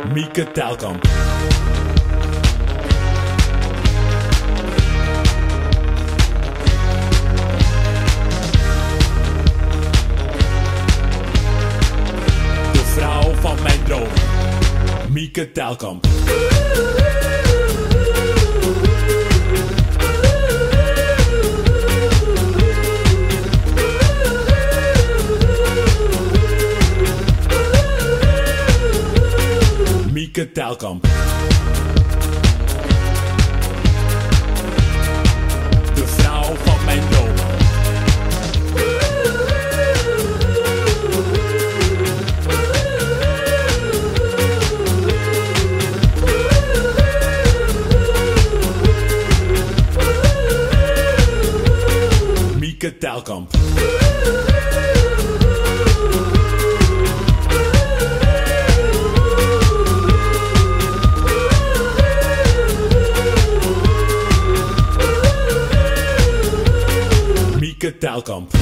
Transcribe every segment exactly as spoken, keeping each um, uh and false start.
Mieke Telkamp. De vrouw van mijn droom. Mieke Telkamp. Mieke Telkamp. De vrouw van mijn droom. Mieke Telkamp. Mieke Telkamp.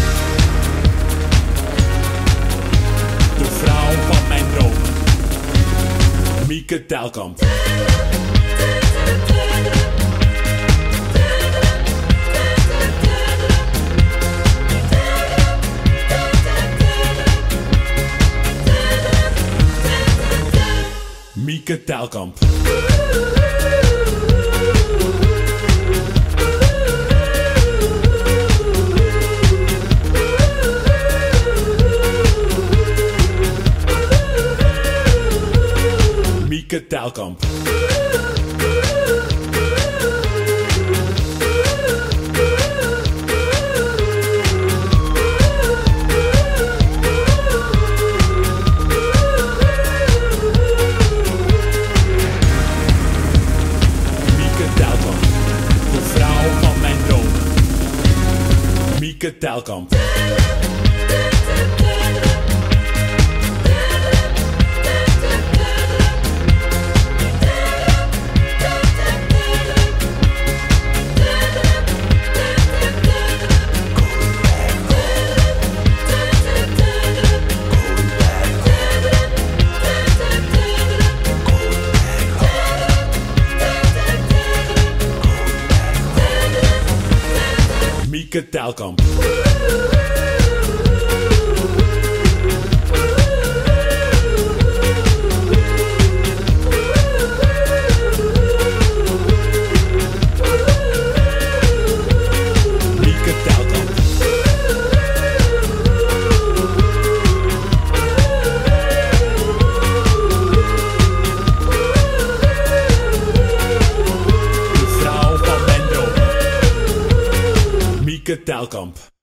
De vrouw van mijn droom. Mieke Telkamp. Mieke Telkamp. Mieke Telkamp. Mieke Telkamp. Mieke Telkamp. Mieke Telkamp. De vrouw van mijn droom. Mieke Telkamp.